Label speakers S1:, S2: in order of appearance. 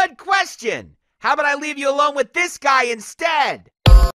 S1: Good question. How about I leave you alone with this guy instead?